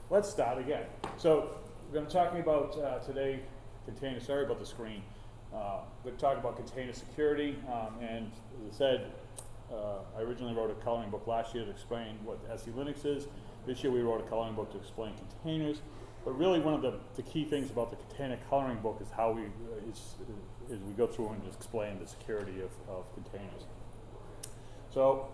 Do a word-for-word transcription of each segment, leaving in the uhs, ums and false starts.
let's start again. So we're going to be talking about uh, today container, sorry about the screen. Uh, we're going to talk about container security, um, and as I said, uh, I originally wrote a coloring book last year to explain what S E Linux is. This year we wrote a coloring book to explain containers. But really one of the, the key things about the container coloring book is how we, uh, is, is we go through and explain the security of, of containers. So,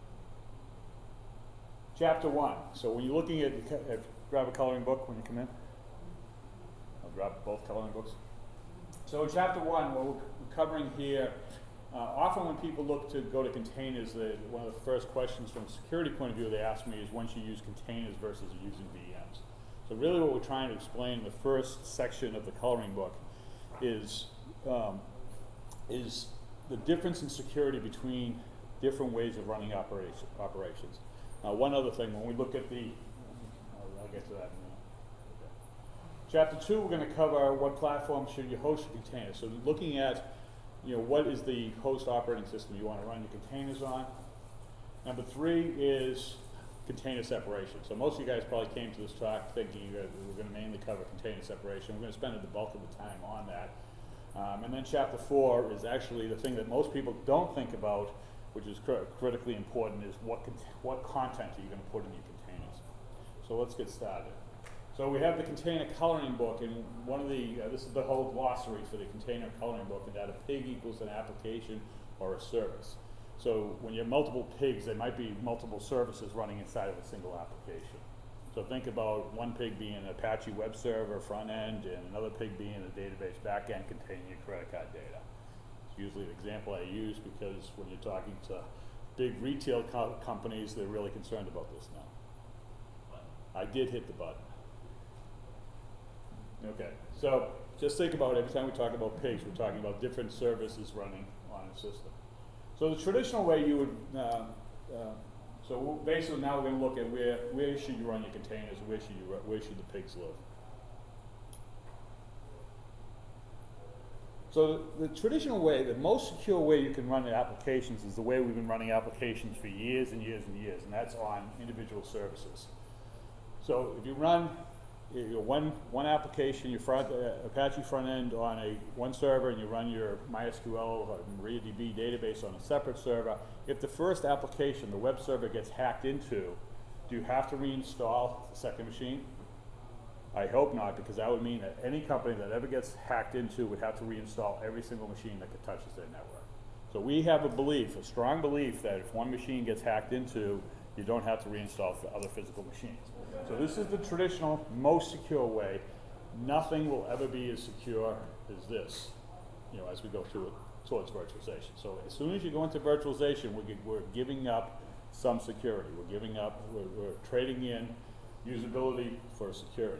chapter one. So when you're looking at, at, grab a coloring book when you come in. I'll grab both coloring books. So in chapter one, what we're covering here, uh, often when people look to go to containers, they, one of the first questions from a security point of view they ask me is when should you use containers versus using V Ms. So really what we're trying to explain in the first section of the coloring book is, um, is the difference in security between different ways of running operation, operations. Now one other thing, when we look at the, I'll, I'll get to that in a minute. Okay. Chapter two, we're going to cover what platform should you host your containers. So looking at, you know, what is the host operating system you want to run your containers on. Number three is container separation. So most of you guys probably came to this talk thinking that we're going to mainly cover container separation. We're going to spend the bulk of the time on that. Um, and then chapter four is actually the thing that most people don't think about, which is cr critically important, is what, con what content are you going to put in your containers. So let's get started. So we have the container coloring book, and one of the, uh, this is the whole glossary for the container coloring book, and that a pig equals an application or a service. So when you have multiple pigs, there might be multiple services running inside of a single application. So think about one pig being an Apache web server front end, and another pig being a database back end containing your credit card data. It's usually the example I use because when you're talking to big retail co companies, they're really concerned about this now. I did hit the button. Okay, so just think about every time we talk about pigs, we're talking about different services running on a system. So the traditional way you would, uh, uh, so basically now we're going to look at where, where should you run your containers, where should, you, where should the pigs live. So the traditional way, the most secure way you can run the applications is the way we've been running applications for years and years and years, and that's on individual services. So if you run your one, one application, your front, uh, Apache front end on a one server, and you run your MySQL or MariaDB database on a separate server, if the first application, the web server, gets hacked into, do you have to reinstall the second machine? I hope not, because that would mean that any company that ever gets hacked into would have to reinstall every single machine that touches their network. So we have a belief, a strong belief, that if one machine gets hacked into, you don't have to reinstall for other physical machines. So this is the traditional, most secure way. Nothing will ever be as secure as this, you know, as we go through it towards virtualization. So as soon as you go into virtualization, we're, we're giving up some security. We're giving up, we're, we're trading in usability for security.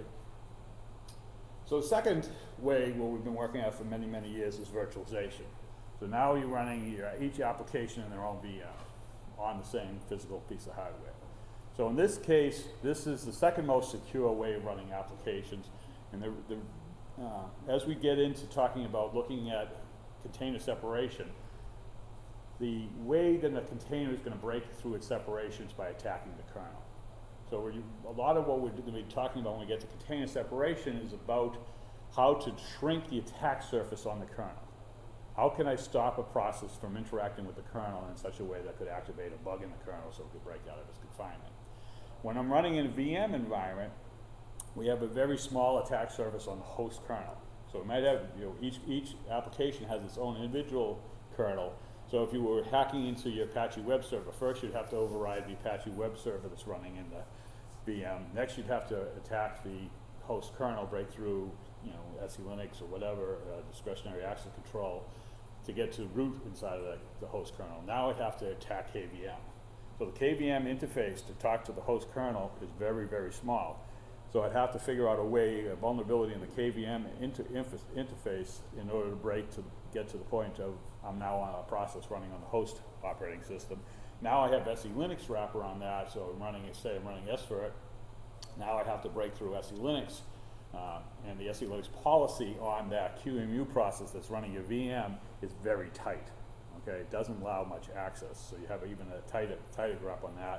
So the second way, what we've been working at for many, many years, is virtualization. So now you're running your, each application in their own V M on the same physical piece of hardware. So in this case, this is the second most secure way of running applications. And the, the, uh, as we get into talking about looking at container separation, the way that a container is going to break through its separation is by attacking the kernel. So you, a lot of what we're going to be talking about when we get to container separation is about how to shrink the attack surface on the kernel. How can I stop a process from interacting with the kernel in such a way that could activate a bug in the kernel so it could break out of its confinement? When I'm running in a V M environment, we have a very small attack surface on the host kernel. So we might have, you know, each, each application has its own individual kernel. So if you were hacking into your Apache web server, first you'd have to override the Apache web server that's running in the V M. Next you'd have to attack the host kernel, break through, you know, S E Linux or whatever, uh, discretionary access control, to get to root inside of the, the host kernel. Now I'd have to attack K V M. So the K V M interface to talk to the host kernel is very, very small. So I'd have to figure out a way, a vulnerability in the K V M inter interface in order to break to get to the point of I'm now on a process running on the host operating system. Now I have S E Linux wrapper on that, so I'm running, say I'm running S for it. Now I have to break through S E Linux, uh, and the S E Linux policy on that Q E M U process that's running your V M is very tight. Okay, it doesn't allow much access, so you have even a tighter, tighter grip on that.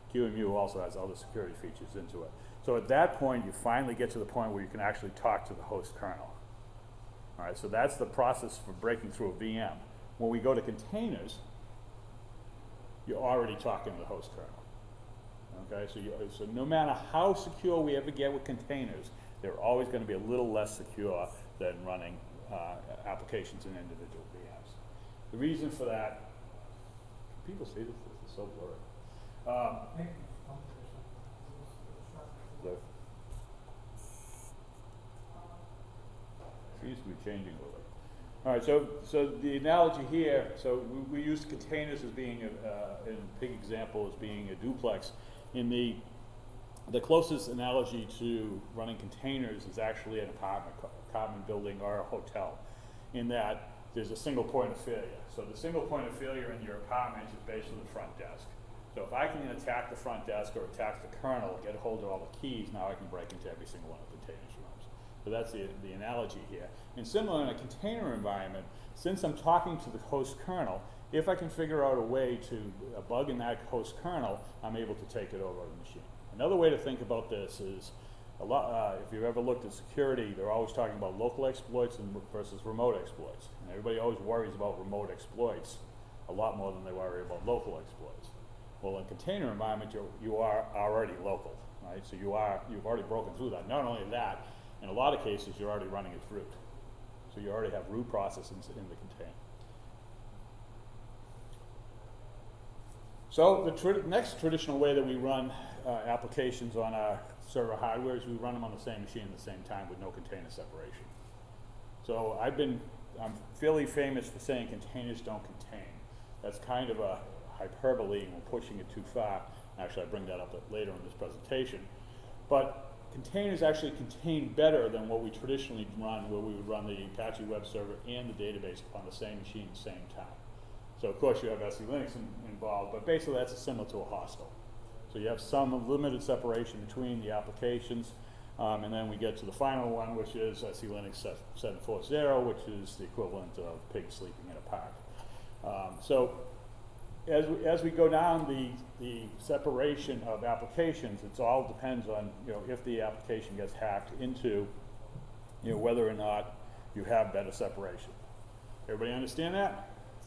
Q E M U also has other security features into it. So at that point, you finally get to the point where you can actually talk to the host kernel. All right, so that's the process for breaking through a V M. When we go to containers, you're already talking to the host kernel. Okay, so, you, so no matter how secure we ever get with containers, they're always going to be a little less secure than running uh, applications in individual V Ms. The reason for that, people see this, this is so blurry. Um, the, seems to be changing a little bit. All right, so, so the analogy here, so we, we use containers as being, a, uh, in a big example, as being a duplex. In the, the closest analogy to running containers is actually an apartment, apartment building or a hotel, in that there's a single point of failure. So the single point of failure in your apartment is basically the front desk. So if I can attack the front desk or attack the kernel, get a hold of all the keys, now I can break into every single one of the containers rooms. So that's the, the analogy here. And similar in a container environment, since I'm talking to the host kernel, if I can figure out a way to uh, bug in that host kernel, I'm able to take it over the machine. Another way to think about this is, a lot, uh, if you've ever looked at security, they're always talking about local exploits and versus remote exploits. And everybody always worries about remote exploits a lot more than they worry about local exploits. Well, in a container environment, you're, you are already local, right? So you are, you've already broken through that. Not only that, in a lot of cases, you're already running its root. So you already have root processes in the container. So the tra next traditional way that we run uh, applications on our server hardware is we run them on the same machine at the same time with no container separation. So I've been, I'm fairly famous for saying containers don't contain. That's kind of a hyperbole, and we're pushing it too far. Actually, I bring that up later in this presentation. But containers actually contain better than what we traditionally run, where we would run the Apache web server and the database on the same machine at the same time. So of course you have S E Linux in, involved, but basically that's similar to a hostel. So you have some limited separation between the applications, um, and then we get to the final one, which is S E Linux seven forty, which is the equivalent of pigs sleeping in a park. Um, so as we, as we go down the, the separation of applications, it all depends on, you know, if the application gets hacked into, you know, whether or not you have better separation. Everybody understand that?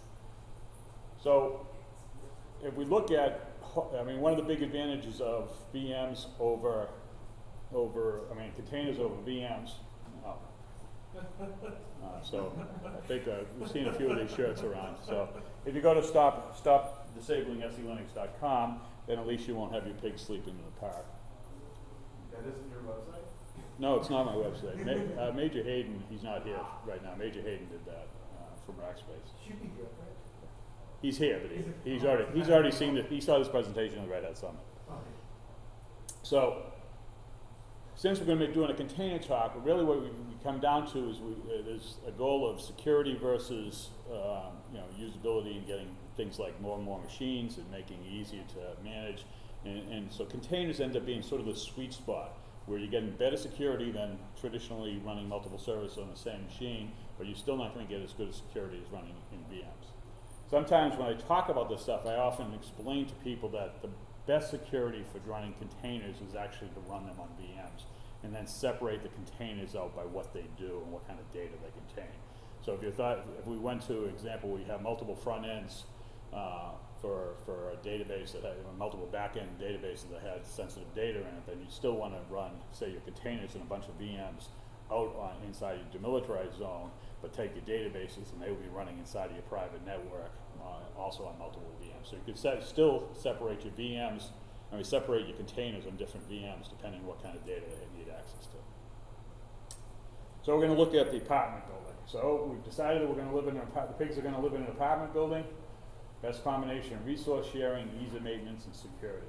So if we look at, I mean, one of the big advantages of V Ms over, over I mean, containers over V Ms. Oh. Uh, so I think uh, we've seen a few of these shirts around. So if you go to stop, stop disabling S E Linux dot com, then at least you won't have your pigs sleeping in the park. That isn't your website? No, it's not my website. Ma uh, Major Hayden, he's not here right now. Major Hayden did that uh, from Rackspace. Should be good, right? He's here, but he, he's already he's already seen it. He saw this presentation at the Red Hat Summit. Okay. So, since we're going to be doing a container talk, really what we, we come down to is we, uh, there's a goal of security versus um, you know, usability and getting things like more and more machines and making it easier to manage. And, and so containers end up being sort of the sweet spot where you're getting better security than traditionally running multiple servers on the same machine, but you're still not going to get as good a security as running in V Ms. Sometimes when I talk about this stuff, I often explain to people that the best security for running containers is actually to run them on V Ms and then separate the containers out by what they do and what kind of data they contain. So if you thought, if we went to an example where you have multiple front ends uh, for, for a database that had you know, multiple back end databases that had sensitive data in it, then you still want to run, say, your containers and a bunch of V Ms out on, inside your demilitarized zone, but take your databases and they will be running inside of your private network, uh, also on multiple V Ms. So you could set, still separate your V Ms, I mean separate your containers on different V Ms depending on what kind of data they need access to. So we're going to look at the apartment building. So we've decided that we're going to live in an apartment, the pigs are going to live in an apartment building. Best combination of resource sharing, ease of maintenance, and security.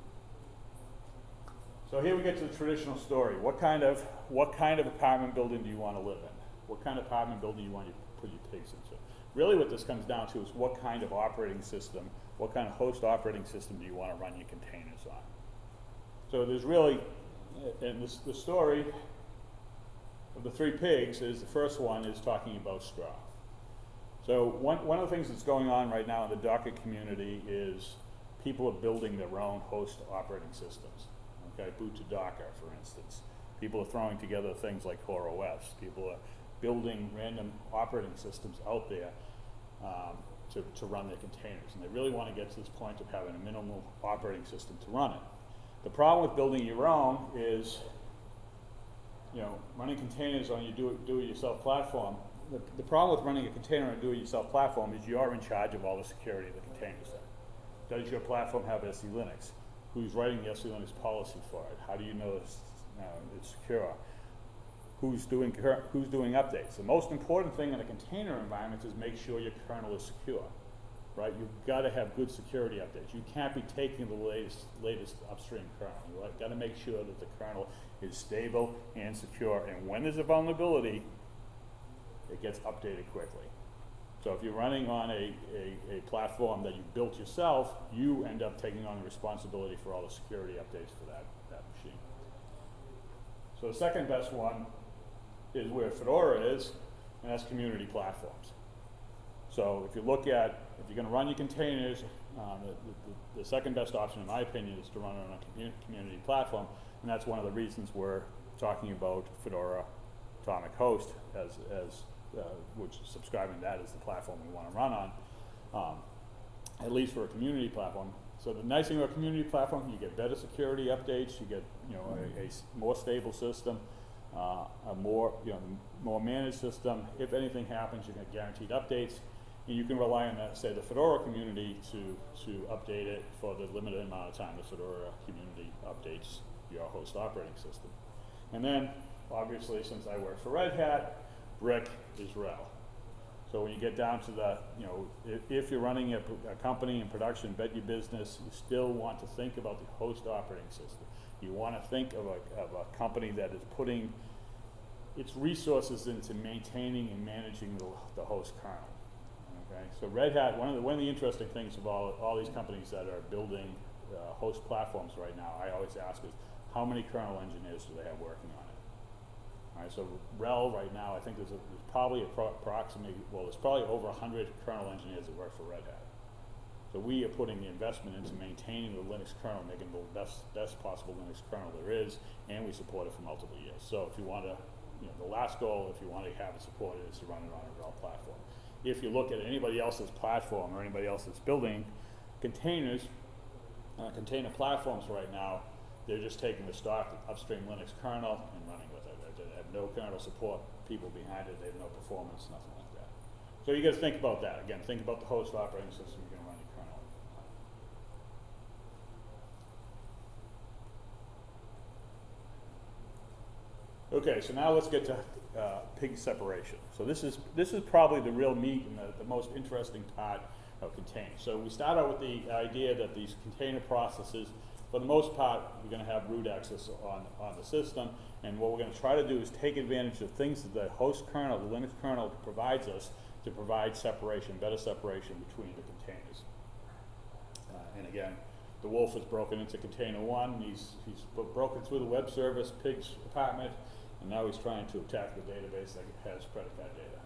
So here we get to the traditional story. What kind of what kind of apartment building do you want to live in? What kind of apartment building do you want to put your pigs into? Really what this comes down to is what kind of operating system, what kind of host operating system do you want to run your containers on? So there's really, and this, the story of the three pigs is the first one is talking about straw. So one, one of the things that's going on right now in the Docker community is people are building their own host operating systems. Okay, boot to Docker, for instance. People are throwing together things like CoreOS. People are building random operating systems out there um, to, to run their containers. And they really want to get to this point of having a minimal operating system to run it. The problem with building your own is, you know, running containers on your do-it-yourself platform. The, the problem with running a container on a do-it-yourself platform is you're in charge of all the security of the containers. Does your platform have S E Linux? Who's writing the S E Linux policy for it? How do you know it's, uh, it's secure? Who's doing, who's doing updates? The most important thing in a container environment is make sure your kernel is secure, right? You've got to have good security updates. You can't be taking the latest, latest upstream kernel. You've got to make sure that the kernel is stable and secure, and when there's a vulnerability, it gets updated quickly. So if you're running on a, a, a platform that you built yourself, you end up taking on the responsibility for all the security updates for that, that machine. So the second best one is where Fedora is, and that's community platforms. So if you look at, if you're going to run your containers, uh, the, the, the second best option, in my opinion, is to run it on a commu community platform, and that's one of the reasons we're talking about Fedora Atomic Host as, as Uh, which subscribing to that is the platform we want to run on, um, at least for a community platform. So the nice thing about a community platform, you get better security updates, you get you know a, a more stable system, uh, a more you know more managed system. If anything happens, you get guaranteed updates, and you can rely on that, say the Fedora community to to update it for the limited amount of time the Fedora community updates your host operating system. And then obviously, since I work for Red Hat, Brick is R H E L. So when you get down to the, you know, if, if you're running a, a company in production, bet your business, you still want to think about the host operating system. You want to think of a, of a company that is putting its resources into maintaining and managing the, the host kernel. Okay, so Red Hat, one of the one of the interesting things of all all these companies that are building uh, host platforms right now, I always ask is how many kernel engineers do they have working on it? All right, so R H E L right now, I think there's, a, there's probably appro approximately, well, there's probably over one hundred kernel engineers that work for Red Hat. So we are putting the investment into maintaining the Linux kernel, making the best, best possible Linux kernel there is, and we support it for multiple years. So if you want to, you know, the last goal, if you want to have it supported, is to run it on a R H E L platform. If you look at anybody else's platform or anybody else that's building containers, uh, container platforms right now, they're just taking the stock upstream Linux kernel and running with it. They have no kernel support people behind it, they have no performance, nothing like that. So you got to think about that. Again, think about the host operating system you're going to run your kernel on. Okay, so now let's get to uh, pig separation. So this is, this is probably the real meat and the, the most interesting part of containers. So we start out with the idea that these container processes, for the most part, we're going to have root access on, on the system, and what we're going to try to do is take advantage of things that the host kernel, the Linux kernel, provides us to provide separation, better separation between the containers. Uh, and again, the wolf has broken into container one, he's, he's broken through the web service, pig's apartment, and now he's trying to attack the database that has credit card data.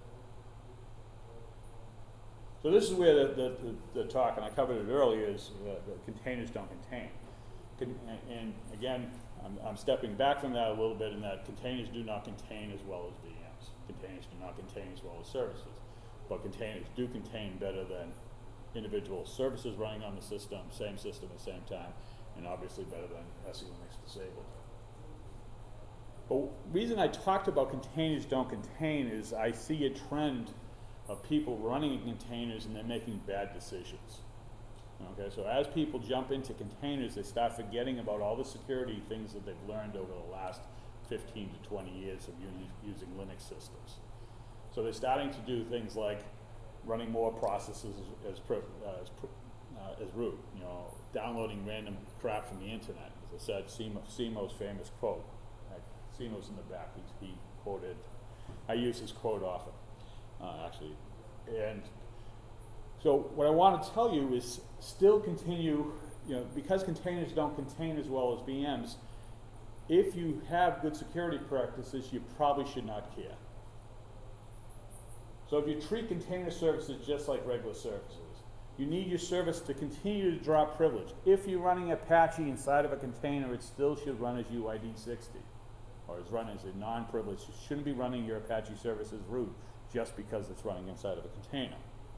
So this is where the, the, the, the talk, and I covered it earlier, is uh, the containers don't contain. Con and, and again, I'm, I'm stepping back from that a little bit in that containers do not contain as well as V Ms. Containers do not contain as well as services. But containers do contain better than individual services running on the system, same system at the same time, and obviously better than S E Linux disabled. But the reason I talked about containers don't contain is I see a trend of people running in containers and they're making bad decisions. Okay, so as people jump into containers, they start forgetting about all the security things that they've learned over the last fifteen to twenty years of using Linux systems. So they're starting to do things like running more processes as, as, pro, uh, as, pro, uh, as root, you know, downloading random crap from the internet. As I said, Simo's famous quote. Like, Simo's in the back, he, he quoted, I use his quote often. Uh, actually, and so what I want to tell you is still continue, you know, because containers don't contain as well as V Ms, if you have good security practices, you probably should not care. So if you treat container services just like regular services, you need your service to continue to drop privilege. If you're running Apache inside of a container, it still should run as U I D sixty, or is run as a non-privileged. You shouldn't be running your Apache service as root just because it's running inside of a container.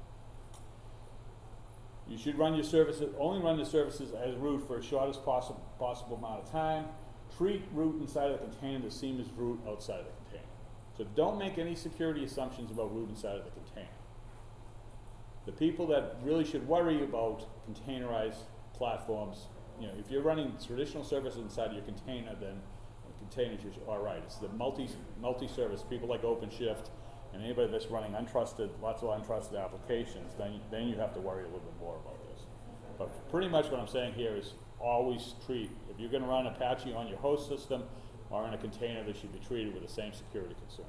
You should run your services, only run the services as root for as short as possible, possible amount of time. Treat root inside of the container the same as root outside of the container. So don't make any security assumptions about root inside of the container. The people that really should worry about containerized platforms, you know, if you're running traditional services inside of your container, then containers are all right. It's the multi, multi-service, people like OpenShift, and anybody that's running untrusted, lots of untrusted applications, then, then you have to worry a little bit more about this. But pretty much what I'm saying here is always treat, if you're gonna run Apache on your host system or in a container, they should be treated with the same security concerns.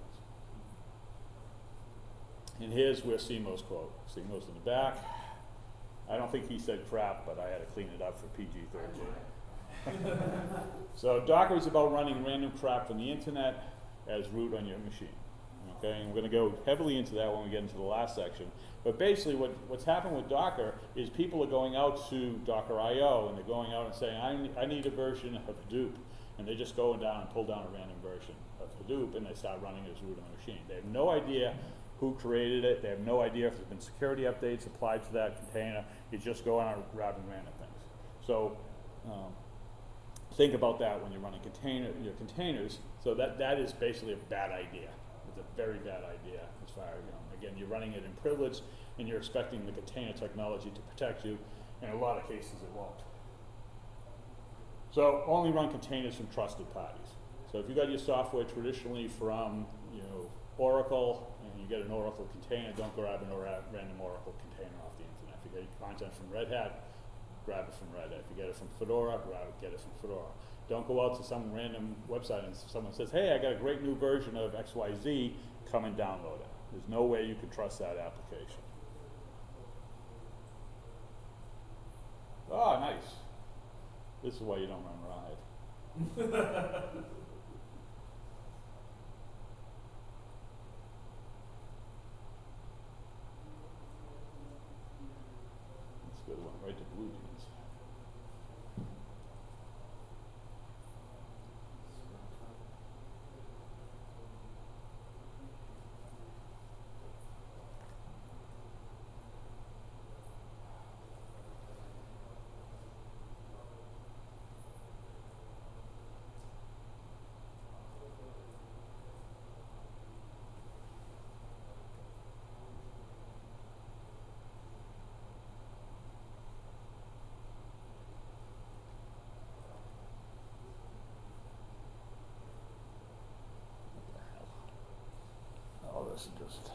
And here's where C M O's quote. C M O's in the back. I don't think he said crap, but I had to clean it up for P G thirteen. So Docker is about running random crap from the internet as root on your machine. Okay, and we're going to go heavily into that when we get into the last section. But basically what, what's happened with Docker is people are going out to Docker I O and they're going out and saying, I, I need a version of Hadoop. And they just go down and pull down a random version of Hadoop and they start running it as root on the machine. They have no idea who created it. They have no idea if there's been security updates applied to that container. You just go on and grabbing random things. So um, think about that when you're running container, your containers. So that, that is basically a bad idea. It's a very bad idea as far as, you know, again, you're running it in privilege and you're expecting the container technology to protect you. In a lot of cases it won't. So only run containers from trusted parties. So if you got your software traditionally from, you know, Oracle, and you get an Oracle container, don't grab a random Oracle container off the internet. If you get your content from Red Hat, grab it from Red Hat. If you get it from Fedora, grab it, get it from Fedora. Don't go out to some random website and someone says, hey, I got a great new version of X Y Z, come and download it. There's no way you can trust that application. Oh, nice. This is why you don't run Ride. Good one, right to blue jeans. This is just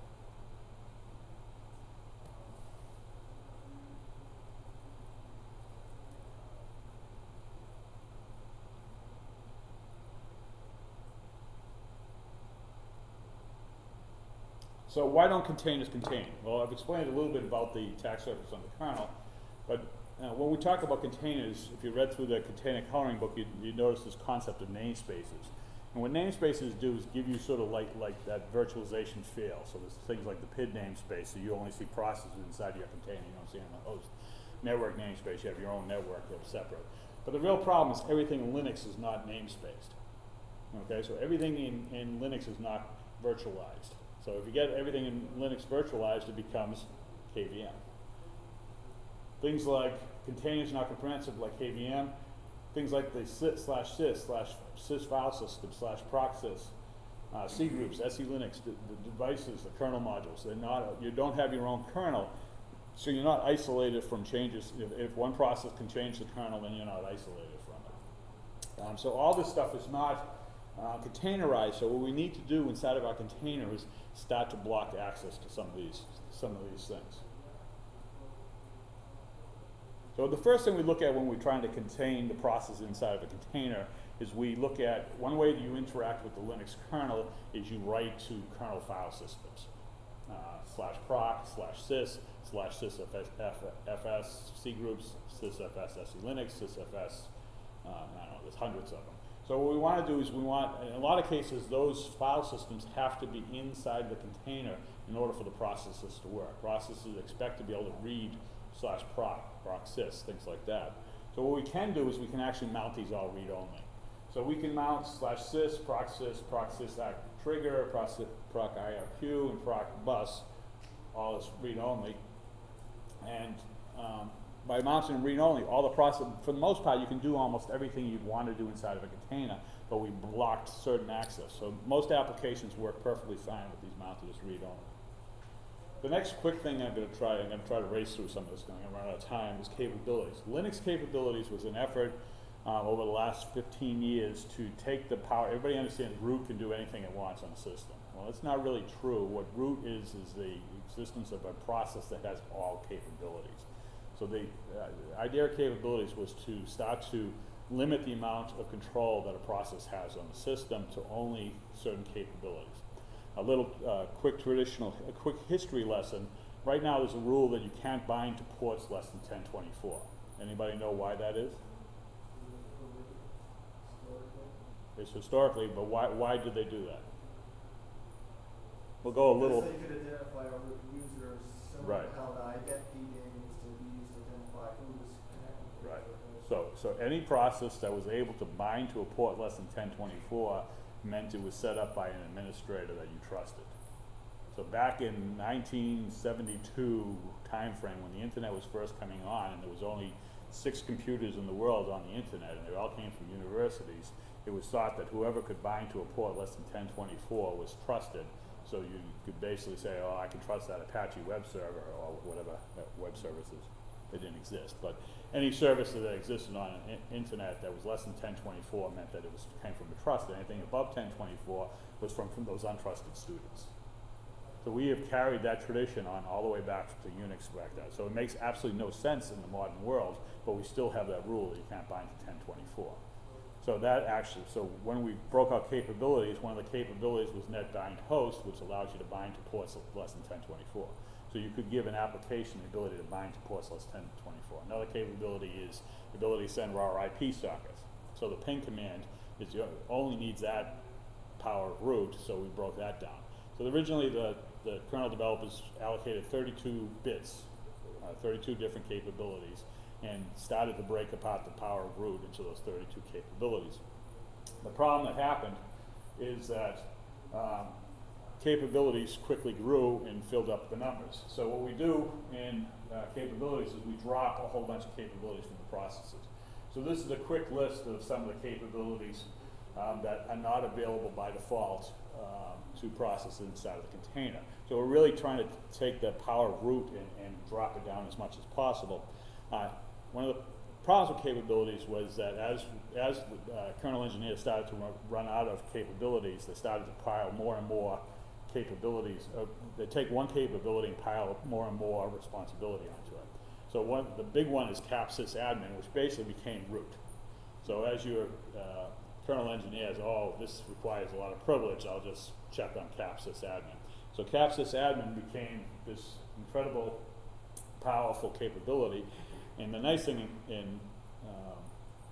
so why don't containers contain? Well, I've explained a little bit about the attack surface on the kernel, but uh, when we talk about containers, if you read through the container coloring book, you, you notice this concept of namespaces. And what namespaces do is give you sort of like, like that virtualization feel. So there's things like the P I D namespace, so you only see processes inside your container, you don't see on the host. Network namespace, you have your own network, they're separate. But the real problem is everything in Linux is not namespaced. Okay, so everything in, in Linux is not virtualized. So if you get everything in Linux virtualized, it becomes K V M. Things like containers not comprehensive like K V M, things like the sys slash sys slash sys file system slash proc sys, uh, C groups, S E Linux, the, the devices, the kernel modules. They're not. You don't have your own kernel, so you're not isolated from changes. If, if one process can change the kernel, then you're not isolated from it. Um, so all this stuff is not uh, containerized. So what we need to do inside of our container is start to block access to some of these some of these things. So the first thing we look at when we're trying to contain the process inside of a container is we look at, one way that you interact with the Linux kernel is you write to kernel file systems. Uh, slash proc, slash sys, slash sysfs, C groups, sysfs, S E Linux, sysfs, uh, I don't know, there's hundreds of them. So what we want to do is we want, in a lot of cases, those file systems have to be inside the container in order for the processes to work. Processes expect to be able to read slash proc, proc sys, things like that. So what we can do is we can actually mount these all read-only. So we can mount slash sys, proc sys, proc sys trigger, proc, proc I R Q, and proc bus, all as read-only. And um, by mounting them read-only, all the process, for the most part, you can do almost everything you'd want to do inside of a container, but we blocked certain access. So most applications work perfectly fine with these mounted as read-only. The next quick thing I'm going to try, I'm going to try to race through some of this, I'm going to run out of time, is capabilities. Linux capabilities was an effort uh, over the last fifteen years to take the power. Everybody understands root can do anything it wants on a system. Well, that's not really true. What root is is the existence of a process that has all capabilities. So the uh, idea of capabilities was to start to limit the amount of control that a process has on the system to only certain capabilities. A little uh, quick traditional, a quick history lesson. Right now there's a rule that you can't bind to ports less than ten twenty-four. Anybody know why that is? It's historically, but why, why did they do that? We'll go a little. Because they could identify a root user, so Right. how the identity name is to be used to identify who was connected. Right. So, so any process that was able to bind to a port less than ten twenty-four meant it was set up by an administrator that you trusted. So back in nineteen seventy-two timeframe, when the internet was first coming on, and there was only six computers in the world on the internet, and they all came from universities, it was thought that whoever could bind to a port less than ten twenty-four was trusted. So you could basically say, oh, I can trust that Apache web server or whatever that web services. They didn't exist, but any service that existed on an internet that was less than ten twenty-four meant that it was came from a trust. Anything above ten twenty-four was from, from those untrusted students. So we have carried that tradition on all the way back to Unix back then. So it makes absolutely no sense in the modern world, but we still have that rule that you can't bind to ten twenty-four. So that actually, so when we broke out capabilities, one of the capabilities was net bind host, which allows you to bind to ports less than ten twenty-four. So you could give an application the ability to bind to ports less than ten twenty-four. Another capability is the ability to send raw I P sockets. So the ping command is only needs that power of root, so we broke that down. So originally the, the kernel developers allocated thirty-two bits, uh, thirty-two different capabilities, and started to break apart the power of root into those thirty-two capabilities. The problem that happened is that um, capabilities quickly grew and filled up the numbers. So what we do in uh, capabilities is we drop a whole bunch of capabilities from the processes. So this is a quick list of some of the capabilities um, that are not available by default um, to processes inside of the container. So we're really trying to take the power of root and, and drop it down as much as possible. Uh, one of the problems with capabilities was that as, as uh, kernel engineers started to run out of capabilities, they started to pile more and more capabilities. Uh, they take one capability and pile more and more responsibility onto it. So one, the big one is capsysadmin, which basically became root. So as your uh, kernel engineers, oh, this requires a lot of privilege, I'll just check on capsysadmin. So capsysadmin became this incredible, powerful capability. And the nice thing in, in um,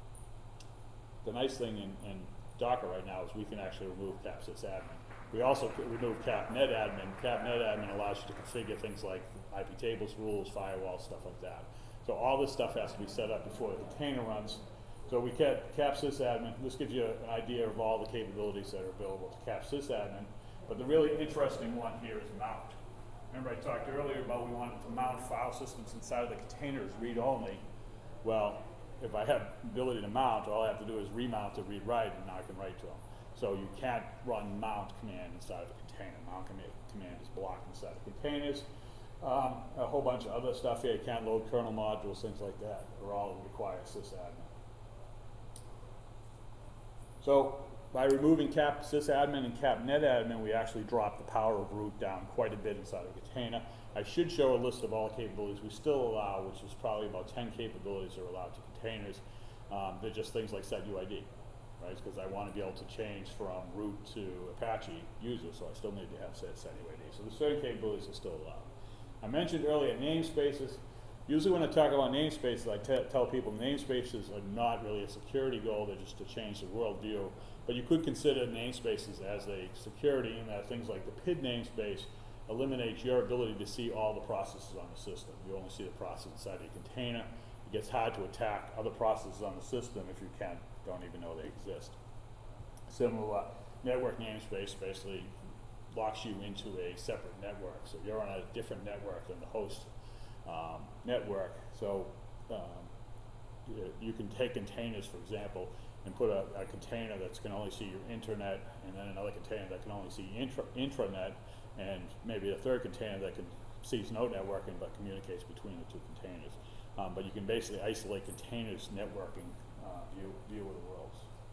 the nice thing in, in Docker right now is we can actually remove capsysadmin. We also remove capnetadmin. Capnetadmin allows you to configure things like I P tables, rules, firewalls, stuff like that. So all this stuff has to be set up before the container runs. So we kept capsysadmin. This gives you an idea of all the capabilities that are available to capsysadmin. But the really interesting one here is mount. Remember I talked earlier about we wanted to mount file systems inside of the containers read-only. Well, if I have the ability to mount, all I have to do is remount to read-write, and now I can write to them. So you can't run mount command inside of a container. Mount command, command is blocked inside of containers. Um, a whole bunch of other stuff here. You can't load kernel modules, things like that, are all require sysadmin. So by removing capsysadmin and capnetadmin, we actually drop the power of root down quite a bit inside of a container. I should show a list of all capabilities we still allow, which is probably about ten capabilities are allowed to containers. Um, they're just things like set U I D. Right, because I want to be able to change from root to Apache user, so I still need to have set, set U I D. So the certain capabilities are still allowed. I mentioned earlier namespaces. Usually when I talk about namespaces, I te tell people namespaces are not really a security goal, they're just to change the worldview. But you could consider namespaces as a security in that things like the P I D namespace eliminates your ability to see all the processes on the system. You only see the process inside your container. It gets hard to attack other processes on the system if you can, don't even know they exist. Similar network namespace basically locks you into a separate network. So you're on a different network than the host um, network. So um, you, you can take containers, for example, and put a, a container that can only see your internet, and then another container that can only see intra intranet, and maybe a third container that can sees no networking but communicates between the two containers. Um, but you can basically isolate containers networking uh, view, view of the worlds.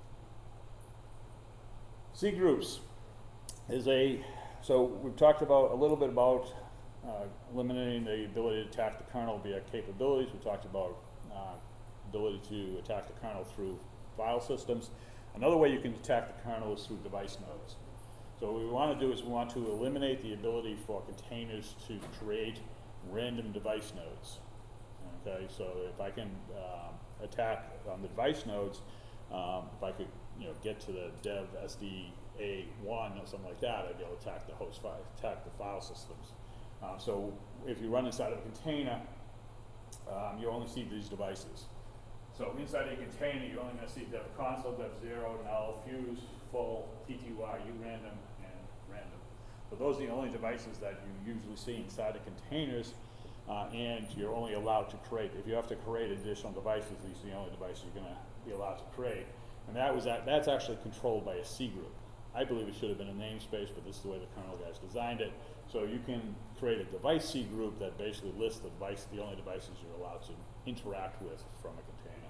C groups is a, so we've talked about a little bit about uh, eliminating the ability to attack the kernel via capabilities. We talked about uh, ability to attack the kernel through file systems. Another way you can attack the kernel is through device nodes. So what we want to do is we want to eliminate the ability for containers to create random device nodes. Okay, so if I can um, attack on the device nodes, um, if I could, you know, get to the dev S D A one or something like that, I'd be able to attack the host file, attack the file systems. Uh, so if you run inside of a container, um, you only see these devices. So inside a container, you're only going to see dev console, dev zero, null, fuse, full, T T Y, U random, and random. So those are the only devices that you usually see inside of containers. Uh, and you're only allowed to create, if you have to create additional devices, these are the only devices you're going to be allowed to create. And that was that, that's actually controlled by a C group. I believe it should have been a namespace, but this is the way the kernel guys designed it. So you can create a device C group that basically lists the device, the only devices you're allowed to interact with from a container,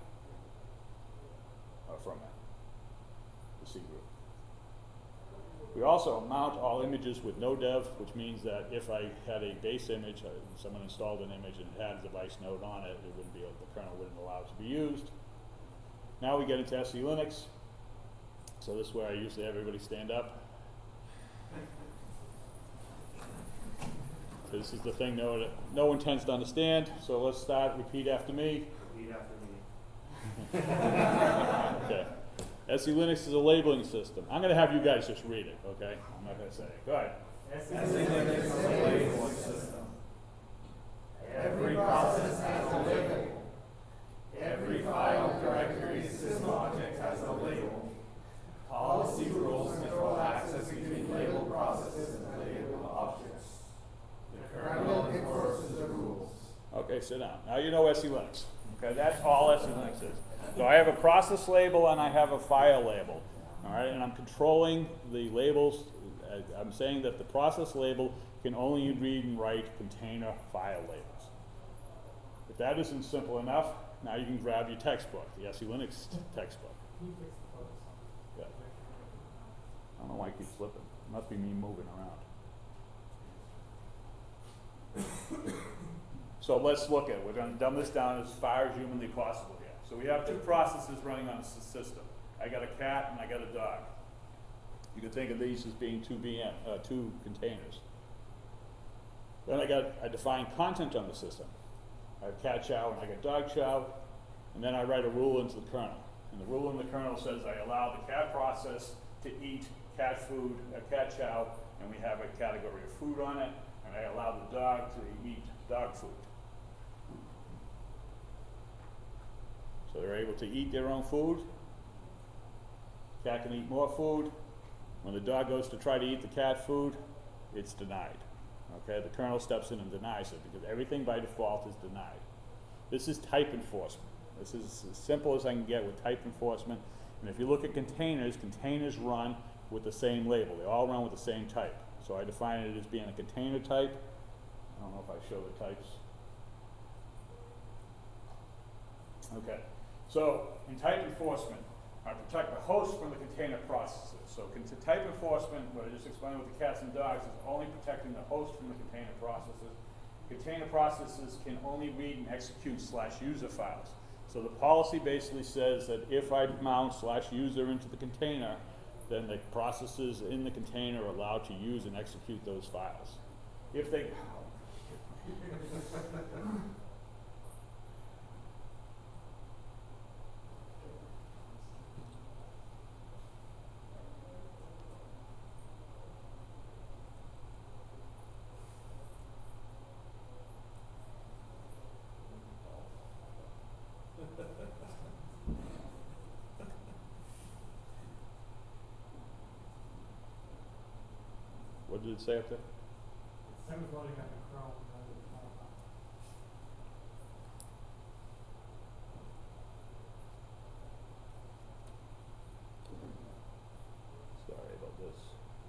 or from a, the C group. We also mount all images with no dev, which means that if I had a base image, uh, someone installed an image and it had a device node on it, it wouldn't be able, the kernel wouldn't allow it to be used. Now we get into S E Linux. So this is where I usually have everybody stand up. So this is the thing no one, no one tends to understand. So let's start, repeat after me. Repeat after me. Okay. S E Linux is a labeling system. I'm going to have you guys just read it, okay? I'm not going to say it. Go ahead. S E Linux is a labeling system. Every process has a label. Every file, directory, system object has a label. Policy rules control access between labeled processes and labeled objects. The kernel enforces the rules. Okay, sit down. Now you know S E Linux. Okay, that's all S E Linux is. So I have a process label and I have a file label. All right, and I'm controlling the labels. I'm saying that the process label can only read and write container file labels. If that isn't simple enough, now you can grab your textbook, the S E Linux textbook. Yeah. I don't know why I keep slipping. It must be me moving around. So let's look at it. We're going to dumb this down as far as humanly possible here. So we have two processes running on the system. I got a cat and I got a dog. You can think of these as being two V M, uh, two containers. Then I got I define content on the system. I have cat chow and I got dog chow, and then I write a rule into the kernel. And the rule in the kernel says I allow the cat process to eat cat food, uh, cat chow, and we have a category of food on it, and I allow the dog to eat dog food. So they're able to eat their own food. Cat can eat more food. When the dog goes to try to eat the cat food, it's denied. Okay, the kernel steps in and denies it because everything by default is denied. This is type enforcement. This is as simple as I can get with type enforcement. And if you look at containers, containers run with the same label. They all run with the same type. So I define it as being a container type. I don't know if I show the types. Okay. So in type enforcement, I protect the host from the container processes. So type enforcement, what I just explained with the cats and dogs, is only protecting the host from the container processes. Container processes can only read and execute slash user files. So the policy basically says that if I mount slash user into the container, then the processes in the container are allowed to use and execute those files. If they, What did it say up there? Same as loading up in Chrome. Sorry about this.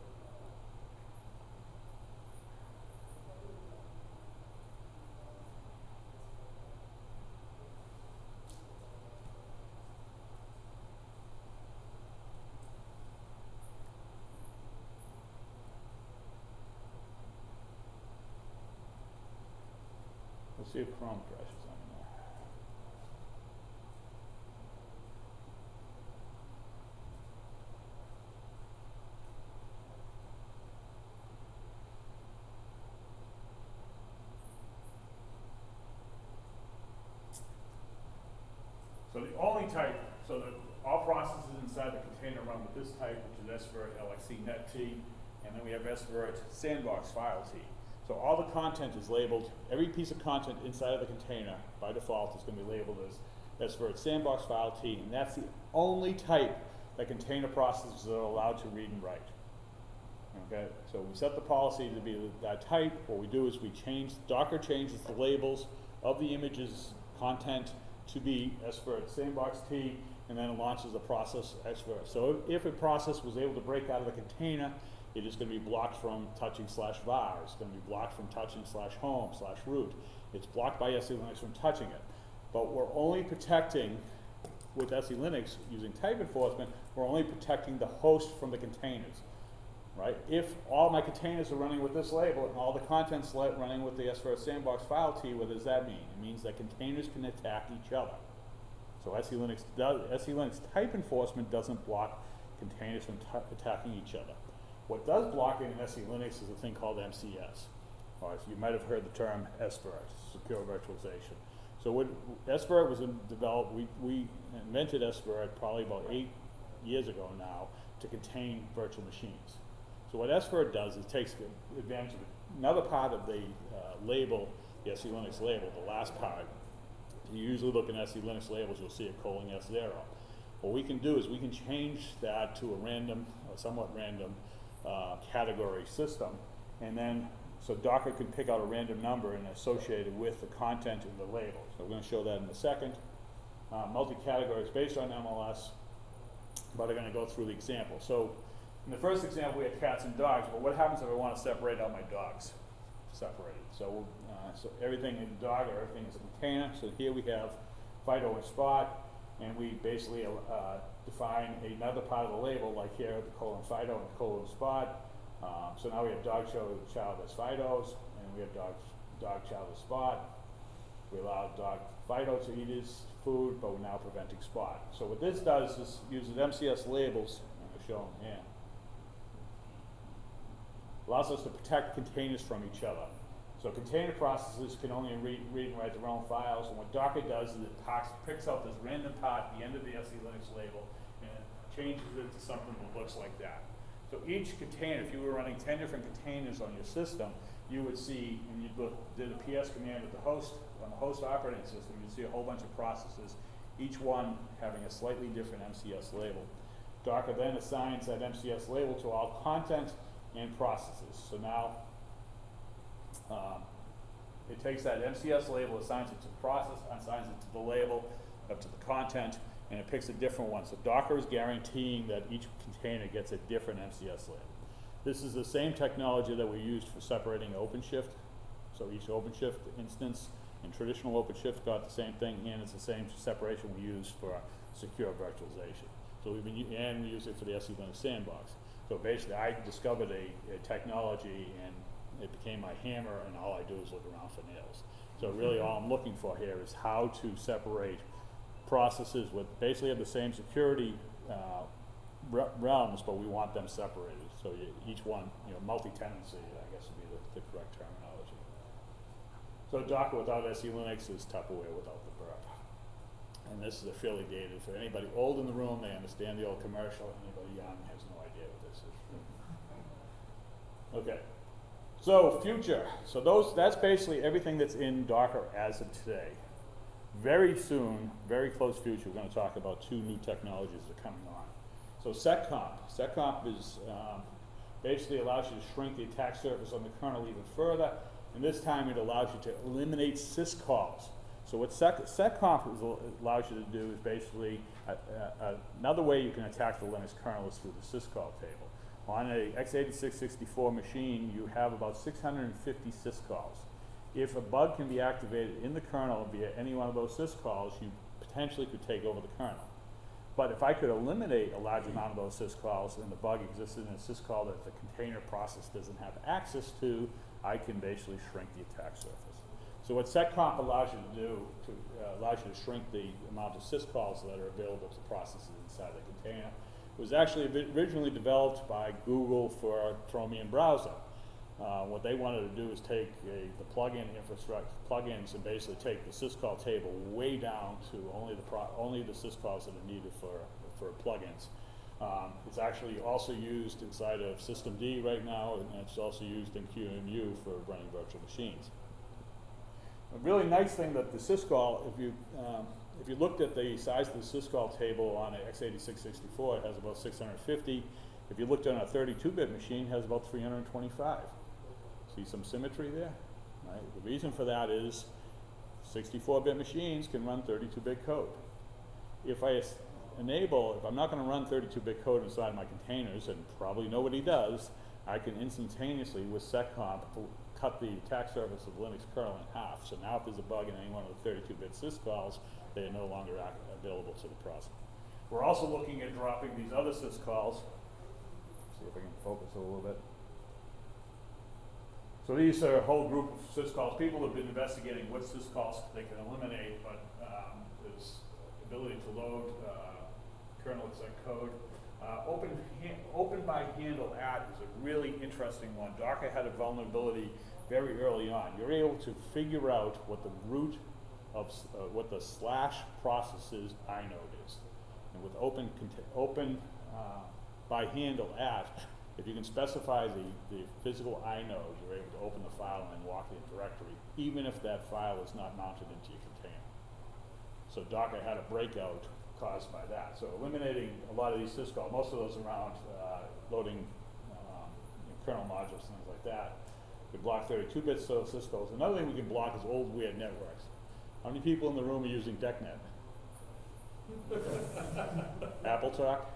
Let's see if Chrome crashes on me now. So the only type, so that all processes inside the container run with this type, which is S vert L X C net T, and then we have S vert sandbox file T. So all the content is labeled, every piece of content inside of the container, by default, is going to be labeled as S vert sandbox file T, and that's the only type that container processes are allowed to read and write. Okay, so we set the policy to be that type. What we do is we change, Docker changes the labels of the images content to be S vert sandbox T, and then it launches the process S vert. So if, if a process was able to break out of the container, it is going to be blocked from touching slash var. It's going to be blocked from touching slash home slash root. It's blocked by S E Linux from touching it. But we're only protecting, with S E Linux, using type enforcement, we're only protecting the host from the containers, right? If all my containers are running with this label and all the content's running with the S vert sandbox file T, what does that mean? It means that containers can attack each other. So S E Linux does, S E Linux type enforcement doesn't block containers from attacking each other. What does block it in S E Linux is a thing called M C S. Or you might have heard the term S vert, secure virtualization. So what S vert was in developed, we, we invented S vert probably about eight years ago now to contain virtual machines. So what S vert does is takes advantage of another part of the uh, label, the S E Linux label, the last part. You usually look in S E Linux labels, you'll see a colon S zero. What we can do is we can change that to a random, a somewhat random uh, category system, and then so Docker can pick out a random number and associate it with the content in the label. So we're going to show that in a second. Uh, multi-category is based on M L S, but I'm going to go through the example. So in the first example, we had cats and dogs, but what happens if I want to separate out my dogs? Separated. So, uh, so everything in dog or everything is a container. So here we have Fido and Spot, and we basically uh, define another part of the label, like here the colon Fido and colon Spot. Um, so now we have dog show child as Fido's, and we have dog dog child as Spot. We allow dog Fido to eat his food, but we're now preventing Spot. So what this does is uses M C S labels. I'm going to show them here. Allows us to protect containers from each other. So container processes can only read, read and write their own files, and what Docker does is it talks, picks out this random part at the end of the S E Linux label and changes it to something that looks like that. So each container, if you were running ten different containers on your system, you would see, and you look, did a P S command with the host, on the host operating system, you'd see a whole bunch of processes, each one having a slightly different M C S label. Docker then assigns that M C S label to all content and processes. So now um, it takes that M C S label, assigns it to the process, assigns it to the label, up to the content, and it picks a different one. So Docker is guaranteeing that each container gets a different M C S label. This is the same technology that we used for separating OpenShift. So each OpenShift instance and traditional OpenShift got the same thing, and it's the same separation we use for secure virtualization. So we've been, and we use it for the S E Linux sandbox. So basically, I discovered a, a technology, and it became my hammer, and all I do is look around for nails. So really, all I'm looking for here is how to separate processes with basically have the same security uh, realms, but we want them separated. So you, each one, you know, multi-tenancy, I guess would be the, the correct terminology. So Docker without S E Linux is Tupperware without the burp. And this is affiliated for anybody old in the room. They understand the old commercial. Anybody young has no idea what this is. Okay. So future. So those that's basically everything that's in Docker as of today. Very soon, very close future, we're going to talk about two new technologies that are coming on. So SecComp. SecComp is um, basically allows you to shrink the attack surface on the kernel even further, and this time it allows you to eliminate syscalls. So what sec seccomp is, allows you to do is basically, uh, uh, another way you can attack the Linux kernel is through the syscall table. On a x eighty-six sixty-four machine, you have about six hundred fifty syscalls. If a bug can be activated in the kernel via any one of those syscalls, you potentially could take over the kernel. But if I could eliminate a large amount of those syscalls and the bug existed in a syscall that the container process doesn't have access to, I can basically shrink the attack surface. So what seccomp allows you to do, to, uh, allows you to shrink the amount of syscalls that are available to processes inside the container. It was actually originally developed by Google for Chromium browser. Uh, what they wanted to do is take a, the plugin infrastructure, plugins, and basically take the syscall table way down to only the pro only the syscalls that are needed for for plugins. Um, it's actually also used inside of systemd right now, and it's also used in Q E M U for running virtual machines. A really nice thing that the syscall, if you um, if you looked at the size of the syscall table on an x eighty-six sixty-four, it has about six hundred fifty. If you looked on a thirty-two bit machine, it has about three hundred twenty-five. See some symmetry there? Right? The reason for that is sixty-four bit machines can run thirty-two bit code. If I enable, if I'm not going to run thirty-two bit code inside my containers, and probably nobody does, I can instantaneously, with seccomp, cut the attack surface of the Linux kernel in half. So now if there's a bug in any one of the thirty-two bit syscalls, they are no longer available to the process. We're also looking at dropping these other syscalls. See if I can focus a little bit. So these are a whole group of syscalls. People have been investigating what syscalls they can eliminate, but um, there's ability to load uh, kernel exec code. Uh, open, open by handle add is a really interesting one. Docker had a vulnerability very early on. You're able to figure out what the root of uh, what the slash process's inode is, and with open open uh, by handle add, if you can specify the, the physical inode, you're able to open the file and then walk the directory, even if that file is not mounted into your container. So Docker had a breakout caused by that. So eliminating a lot of these syscalls, most of those around uh, loading um, you know, kernel modules, things like that. We block thirty-two bit syscalls. Another thing we can block is old weird networks. How many people in the room are using DECnet? Apple Talk?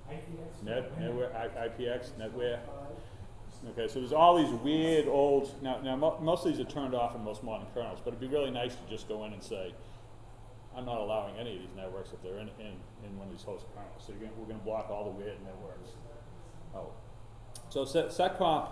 Net, Netware, I P X, Netware. Okay, so there's all these weird old, now, now mo most of these are turned off in most modern kernels, but it'd be really nice to just go in and say, I'm not allowing any of these networks if they're in, in, in one of these host kernels. So you're gonna, we're going to block all the weird networks. Oh. So seccomp,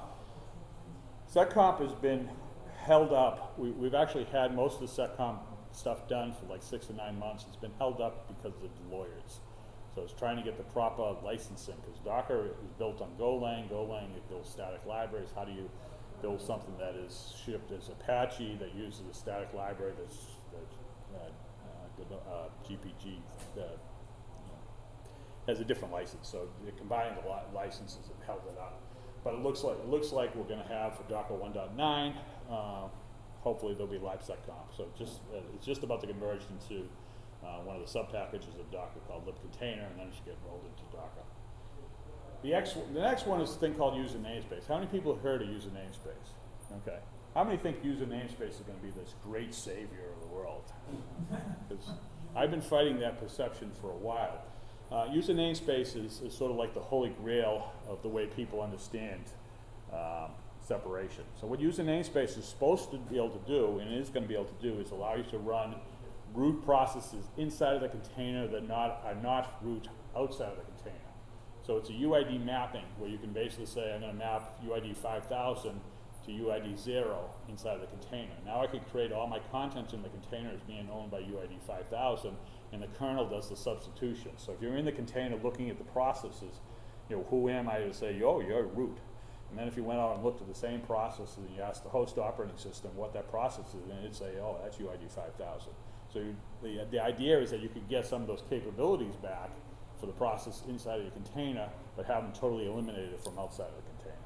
seccomp has been held up. We, we've actually had most of the seccomp stuff done for like six to nine months. It's been held up because of the lawyers. So it's trying to get the proper licensing, because Docker is built on Golang. Golang, it builds static libraries. How do you build something that is shipped as Apache that uses a static library that's, that uh, uh, G P G that, you know, has a different license? So they're combining the li licenses and held it up. But it looks like it looks like we're going to have for Docker one point nine. Uh, hopefully there'll be live seccomp. So just uh, it's just about to converge into Uh, one of the sub-packages of Docker called libcontainer, and then it should get rolled into Docker. The, X, the next one is a thing called user namespace. How many people have heard of user namespace? Okay. How many think user namespace is going to be this great savior of the world? Because I've been fighting that perception for a while. Uh, user namespace is, is sort of like the holy grail of the way people understand um, separation. So what user namespace is supposed to be able to do, and it is going to be able to do, is allow you to run root processes inside of the container that not, are not root outside of the container. So it's a U I D mapping where you can basically say, I'm going to map U I D five thousand to U I D zero inside of the container. Now I could create all my content in the container as being owned by U I D five thousand, and the kernel does the substitution. So if you're in the container looking at the processes, you know, who am I to say, oh, you're root. And then if you went out and looked at the same process and you asked the host operating system what that process is, and it'd say, oh, that's U I D five thousand. So you, the, the idea is that you could get some of those capabilities back for the process inside of your container, but have them totally eliminated from outside of the container.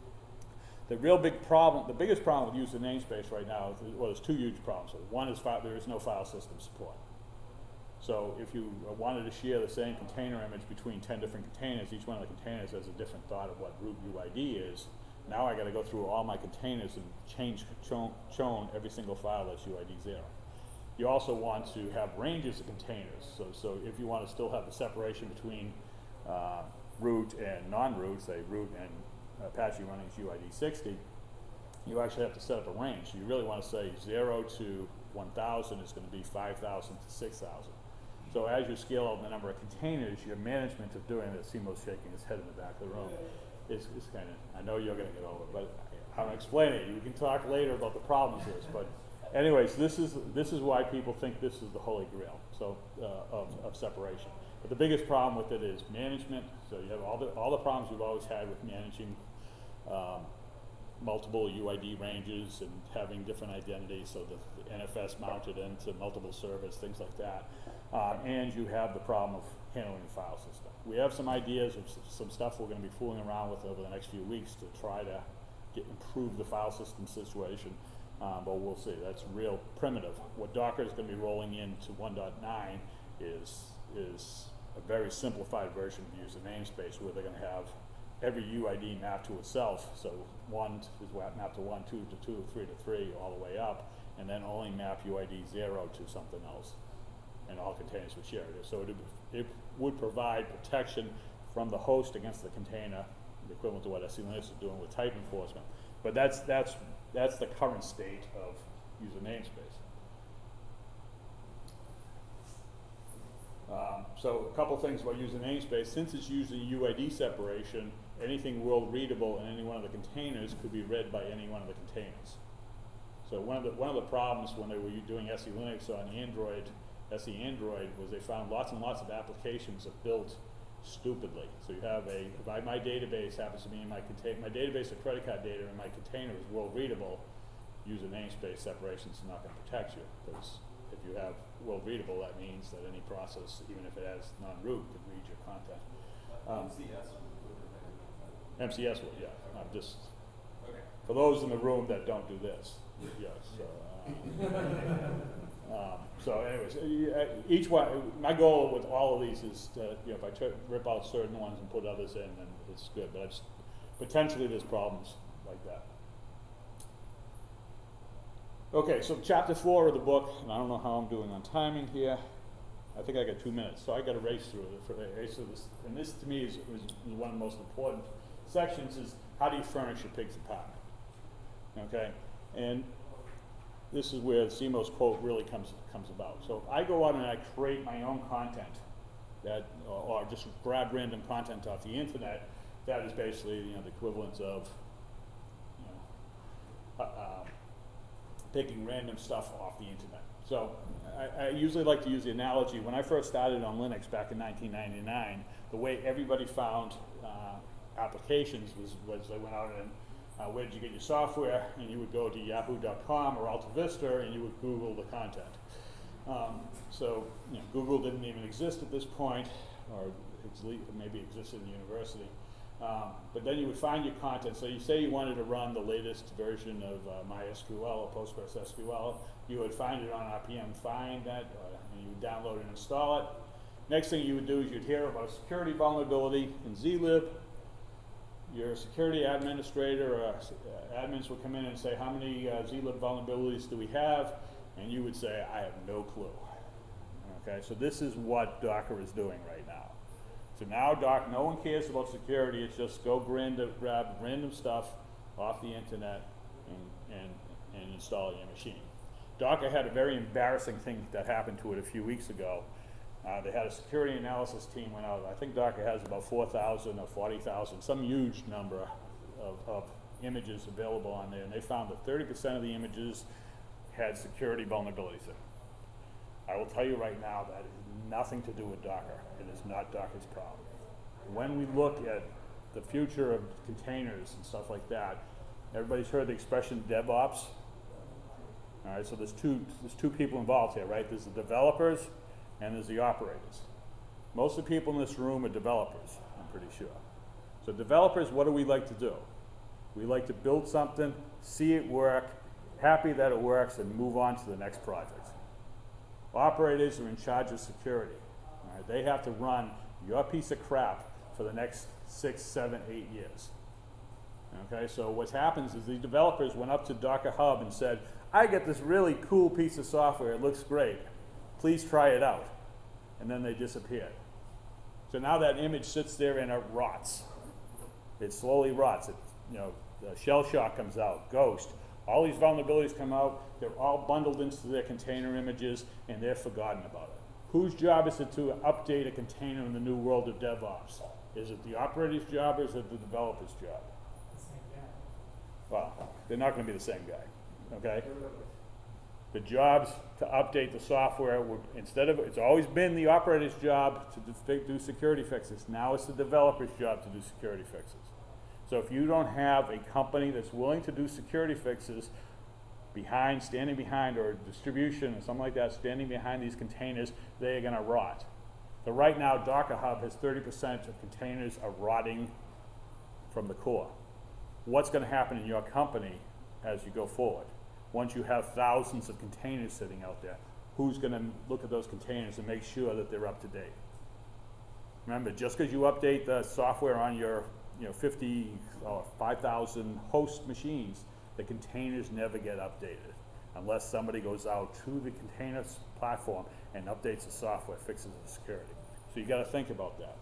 The real big problem, the biggest problem with user namespace right now, is, well, there's two huge problems. One is file, there is no file system support. So if you wanted to share the same container image between ten different containers, each one of the containers has a different thought of what root U I D is. Now I got to go through all my containers and change chown, chown every single file that's U I D zero. You also want to have ranges of containers. So, so if you want to still have the separation between uh, root and non-root, say root and Apache running as U I D sixty, you actually have to set up a range. You really want to say zero to one thousand is going to be five thousand to six thousand. So as you scale out the number of containers, your management of doing this, Simo's shaking his head in the back of the room, is, is kind of, I know you're going to get over it, but I'm going to explain it. You can talk later about the problems with this, but anyways, this is, this is why people think this is the holy grail so, uh, of, of separation. But the biggest problem with it is management. So you have all the, all the problems you've always had with managing um, multiple U I D ranges and having different identities, so the, the N F S mounted into multiple servers, things like that. Um, and you have the problem of handling the file system. We have some ideas of s some stuff we're going to be fooling around with over the next few weeks to try to get, improve the file system situation, um, but we'll see. That's real primitive. What Docker is going to be rolling into one point nine is, is a very simplified version of user namespace, where they're going to have every U I D mapped to itself. So one is mapped to one, two to two, three to three, all the way up, and then only map U I D zero to something else, and all containers would share it. So it, it would provide protection from the host against the container, the equivalent to what S E Linux is doing with type enforcement. But that's, that's, that's the current state of user namespace. Um, so a couple things about user namespace. Since it's using U I D separation, anything world readable in any one of the containers could be read by any one of the containers. So one of the, one of the problems when they were doing S E Linux on Android, S E Android, was they found lots and lots of applications that built stupidly. So you have a, my, my database happens to be in my container, my database of credit card data in my container is world readable. User namespace separation is not going to protect you, because if you have world readable, that means that any process, even if it has non-root, could read your content. Um, M C S M C S would, yeah. I'm just, okay. For those in the room that don't do this, yes. So, uh, um, so anyways, each one, my goal with all of these is to, you know, if I try, rip out certain ones and put others in, then it's good. But it's, potentially there's problems like that. Okay, so chapter four of the book, and I don't know how I'm doing on timing here. I think I got two minutes, so I got to race through it. For, race through this, and this to me is, is, is one of the most important sections: is how do you furnish your pig's apartment? Okay, and this is where Simo's quote really comes comes about. So if I go out and I create my own content, that or, or just grab random content off the internet, that is basically, you know, the equivalent of, you know, uh, um, taking random stuff off the internet. So I, I usually like to use the analogy, when I first started on Linux back in nineteen ninety-nine, the way everybody found uh, applications was, was they went out and uh, where did you get your software, and you would go to yahoo dot com or Alta Vista and you would Google the content. Um, so you know, Google didn't even exist at this point, or it's maybe existed in the university. Um, but then you would find your content. So you say you wanted to run the latest version of uh, MySQL or PostgreSQL, you would find it on R P M, find that, uh, and you would download and install it. Next thing you would do is you'd hear about a security vulnerability in zlib. Your security administrator or uh, admins would come in and say, how many uh, zlib vulnerabilities do we have? And you would say, I have no clue. Okay, so this is what Docker is doing right now. So now Doc, no one cares about security, it's just go random, grab random stuff off the internet and, and, and install it in your machine. Docker had a very embarrassing thing that happened to it a few weeks ago. Uh, they had a security analysis team went out. I think Docker has about four thousand or forty thousand, some huge number of, of images available on there, and they found that thirty percent of the images had security vulnerabilities in them. I will tell you right now that has nothing to do with Docker. It is not Docker's problem. When we look at the future of containers and stuff like that, everybody's heard the expression DevOps. All right, so there's two, there's two people involved here, right? There's the developers and there's the operators. Most of the people in this room are developers, I'm pretty sure. So developers, what do we like to do? We like to build something, see it work, happy that it works, and move on to the next project. Operators are in charge of security. All right? They have to run your piece of crap for the next six, seven, eight years. Okay, so what happens is the developers went up to Docker Hub and said, I get this really cool piece of software, it looks great. Please try it out. And then they disappeared. So now that image sits there and it rots. It slowly rots. It, you know, the shell shock comes out, Ghost. All these vulnerabilities come out, they're all bundled into their container images, and they're forgotten about it. Whose job is it to update a container in the new world of DevOps? Is it the operator's job or is it the developer's job? The same guy. Well, they're not going to be the same guy, okay? The jobs to update the software, would, instead of, it's always been the operator's job to do security fixes. Now it's the developer's job to do security fixes. So if you don't have a company that's willing to do security fixes behind, standing behind, or distribution or something like that, standing behind these containers, they are going to rot. So right now, Docker Hub has thirty percent of containers are rotting from the core. What's going to happen in your company as you go forward? Once you have thousands of containers sitting out there, who's going to look at those containers and make sure that they're up to date? Remember, just because you update the software on your you know, fifty or five thousand host machines, the containers never get updated unless somebody goes out to the containers platform and updates the software, fixes the security. So you got to think about that.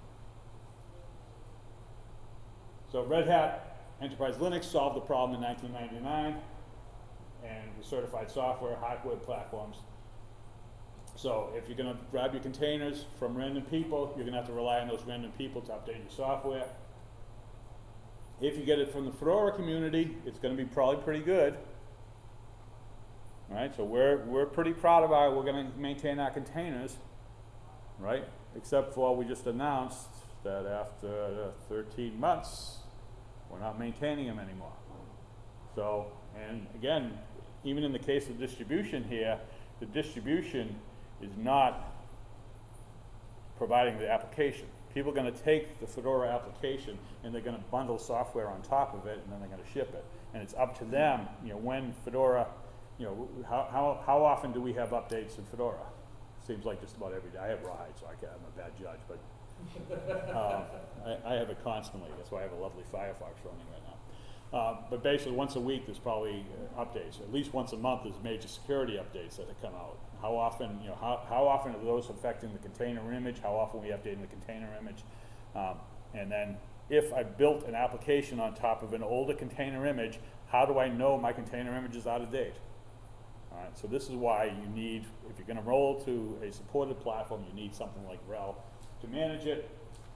So Red Hat Enterprise Linux solved the problem in nineteen ninety-nine, and we certified software, hardware platforms. So if you're going to grab your containers from random people, you're going to have to rely on those random people to update your software. If you get it from the Fedora community, it's going to be probably pretty good. All right, so we're, we're pretty proud of our, we're going to maintain our containers, right? Except for we just announced that after thirteen months, we're not maintaining them anymore. So, and again, even in the case of distribution here, the distribution is not providing the application. People are going to take the Fedora application and they're going to bundle software on top of it, and then they're going to ship it. And it's up to them, you know, when Fedora, you know, how, how, how often do we have updates in Fedora? Seems like just about every day. I have rides, so I can't, I'm a bad judge, but uh, I, I have it constantly. That's why I have a lovely Firefox running right now. Uh, but basically, once a week, there's probably uh, updates. At least once a month, there's major security updates that have come out. How often, you know, how, how often are those affecting the container image? How often are we updating the container image? Um, and then, if I built an application on top of an older container image, how do I know my container image is out of date? All right, so this is why you need, if you're going to roll to a supported platform, you need something like RHEL to manage it.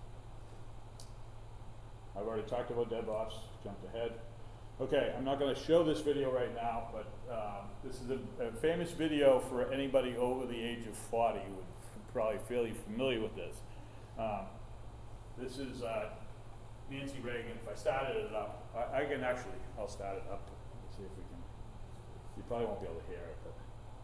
I've already talked about DevOps, jumped ahead. Okay, I'm not going to show this video right now, but um, this is a, a famous video for anybody over the age of forty who would probably fairly familiar with this. Um, this is uh, Nancy Reagan. If I started it up, I, I can actually, I'll start it up. Let's see if we can. You probably won't be able to hear it. But.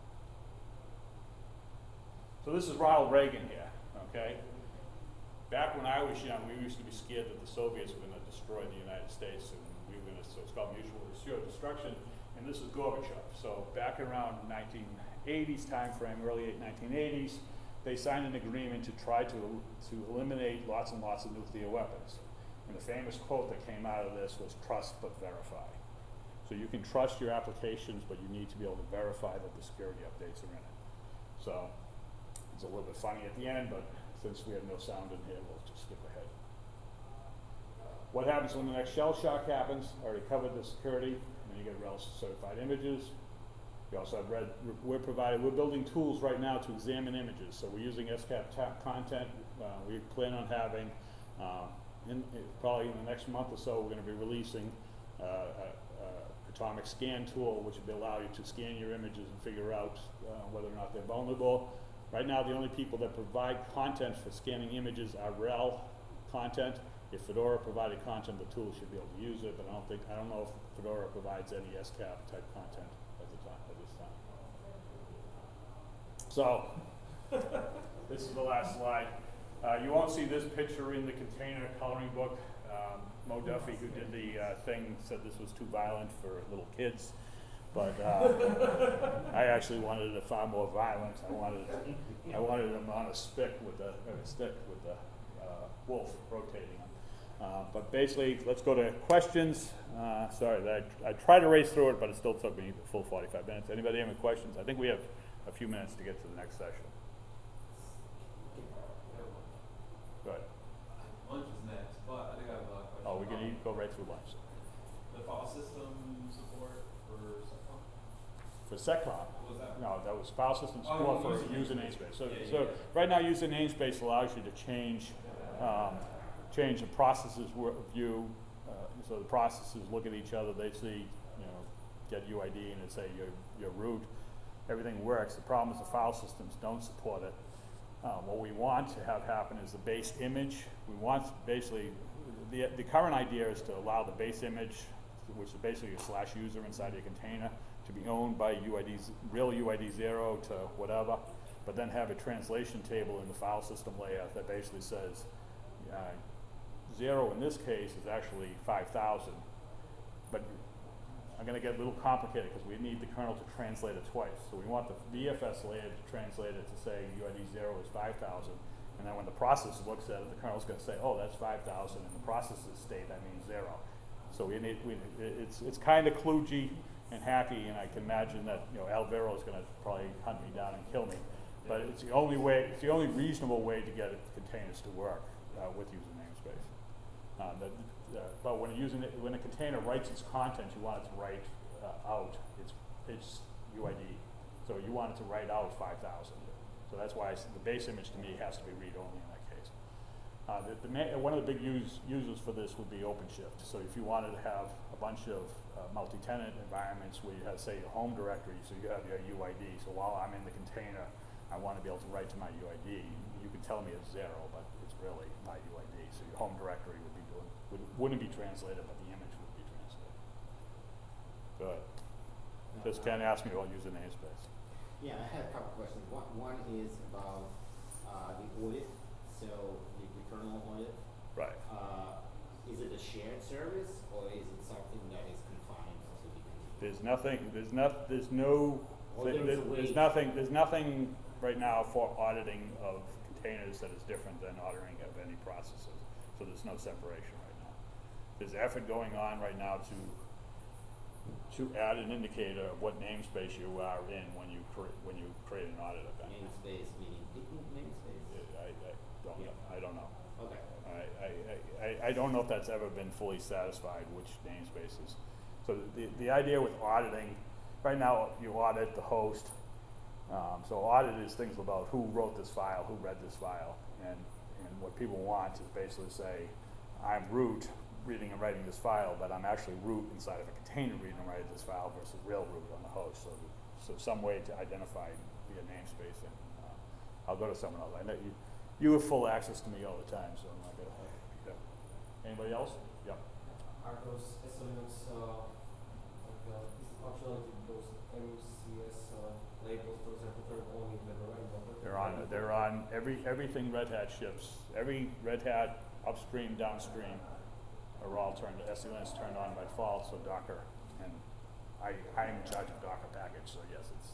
So this is Ronald Reagan here, okay? Back when I was young, we used to be scared that the Soviets were going to destroy the United States, and we were going to, so it's called mutual assured destruction, and this is Gorbachev. So back around nineteen eighties time frame, early nineteen eighties, they signed an agreement to try to, to eliminate lots and lots of nuclear weapons. And the famous quote that came out of this was, trust but verify. So you can trust your applications, but you need to be able to verify that the security updates are in it. So it's a little bit funny at the end, but since we have no sound in here, we'll just skip ahead. What happens when the next shell shock happens? I already covered the security, and then you get RHEL certified images. We also have red, we're providing, we're building tools right now to examine images. So we're using S C A P content. Uh, we plan on having, uh, in, in, probably in the next month or so, we're going to be releasing uh, a, a atomic scan tool, which will allow you to scan your images and figure out uh, whether or not they're vulnerable. Right now, the only people that provide content for scanning images are RHEL content. If Fedora provided content, the tool should be able to use it, but I don't think, I don't know if Fedora provides any S C A P type content at the time, at this time. So, this is the last slide. Uh, you won't see this picture in the container coloring book. Um, Mo Duffy, who did the uh, thing, said this was too violent for little kids. But uh, I actually wanted it far more violent. I wanted I wanted them on a stick with the uh, stick with the uh, wolf rotating them. Uh, but basically, let's go to questions. Uh, sorry, that I, I tried to race through it, but it still took me the full forty-five minutes. Anybody have any questions? I think we have a few minutes to get to the next session. Go ahead. Lunch is next, but I think I have a question. Oh, we can eat, go right through lunch. The file system support for SecComp? For SecComp? What was that? No, that was file system Oh, support for user user namespace. namespace. So, Yeah, yeah, so yeah. right now, user namespace allows you to change, um, change the processes wor- view. Uh, so the processes look at each other. They see, you know, get U I D and it say your your root. Everything works. The problem is the file systems don't support it. Uh, what we want to have happen is the base image. We want basically, the, the current idea is to allow the base image, which is basically a slash user inside your container, to be owned by U I D, real U I D zero to whatever, but then have a translation table in the file system layer that basically says uh, zero in this case is actually five thousand, but I'm going to get a little complicated because we need the kernel to translate it twice. So we want the V F S layer to translate it to say U I D zero is five thousand, and then when the process looks at it, the kernel's going to say, oh, that's five thousand, and the process's state, that means zero. So we need, we, it's, it's kind of kludgy and hacky, and I can imagine that, you know, Alvaro is going to probably hunt me down and kill me. But it's the only way, it's the only reasonable way to get it, containers to work uh, with user namespace. Uh, that, uh, but when, using it, when a container writes its content, you want it to write uh, out its, its U I D. So you want it to write out five thousand. So that's why I s the base image to me has to be read-only in that case. Uh, the, the ma one of the big use, users for this would be OpenShift. So if you wanted to have a bunch of uh, multi-tenant environments where you have, say, your home directory, so you have your U I D. So while I'm in the container, I want to be able to write to my U I D. You could tell me it's zero, but it's really my U I D. So your home directory would be doing, would, wouldn't be translated, but the image would be translated. Good. Just Ken asked me about user namespace. Yeah, I had a couple questions. One, one is about uh, the audit, so the, the kernel audit. Right. Uh, is it a shared service, or is it something that is confined to the container? There's nothing. There's not. There's no. Or Th there's there's, a there's way- nothing. There's nothing right now for auditing of containers that is different than auditing of any processes. So there's no separation right now. There's effort going on right now to to add an indicator of what namespace you are in when you cre when you create an audit event. Namespace meaning people namespace? I, I don't Yeah. know. I don't know. Okay. I, I, I, I don't know if that's ever been fully satisfied, which namespaces. So the, the idea with auditing, right now you audit the host. Um, so audit is things about who wrote this file, who read this file, and, and what people want is basically say, I'm root reading and writing this file, but I'm actually root inside of a container reading and writing this file versus real root on the host. So, so some way to identify via namespace. And uh, I'll go to someone else. I know you, you have full access to me all the time, so I'm not gonna. Yeah. Anybody else? Yep. Are those S L Ns, uh, like, uh, is the functionality of those M C S uh, labels, for example, turned on in Fedora and Docker? They're on. They're on every everything Red Hat ships. Every Red Hat upstream, downstream are all turned. S L N is turned on by default. So Docker, and I I'm in charge of Docker package. So yes, it's